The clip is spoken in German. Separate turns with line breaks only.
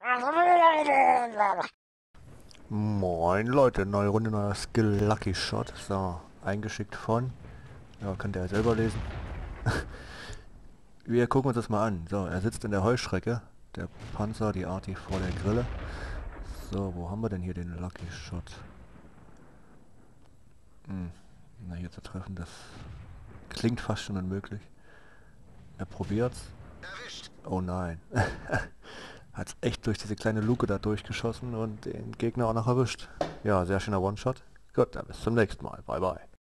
Moin Leute, neue Runde, neuer Skill Lucky Shot. So, eingeschickt von. Ja, könnt ihr ja selber lesen. Wir gucken uns das mal an. So, er sitzt in der Heuschrecke. Der Panzer, die Arti vor der Grille. So, wo haben wir denn hier den Lucky Shot? Na, hier zu treffen, das klingt fast schon unmöglich. Er probiert's. Oh nein. Hat's echt durch diese kleine Luke da durchgeschossen und den Gegner auch noch erwischt. Ja, sehr schöner One-Shot. Gut, dann bis zum nächsten Mal. Bye bye.